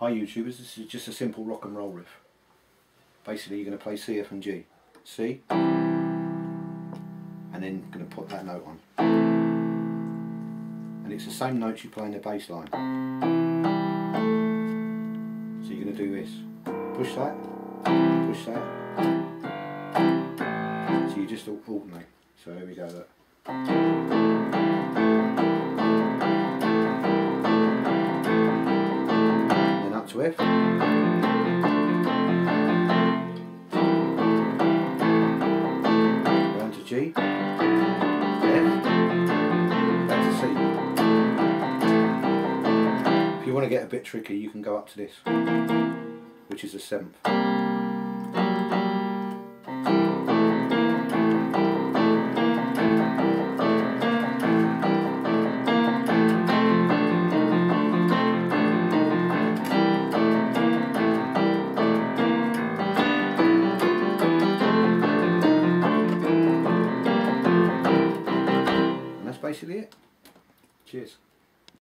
Hi YouTubers, this is just a simple rock and roll riff. Basically you're going to play C, F and G. C, and then going to put that note on. And it's the same notes you play in the bass line. So you're going to do this. Push that, push that. So you just alternate. So here we go. Look. To F, round to G, F, back to C. If you want to get a bit tricky, you can go up to this, which is the 7th. Basically it. Cheers.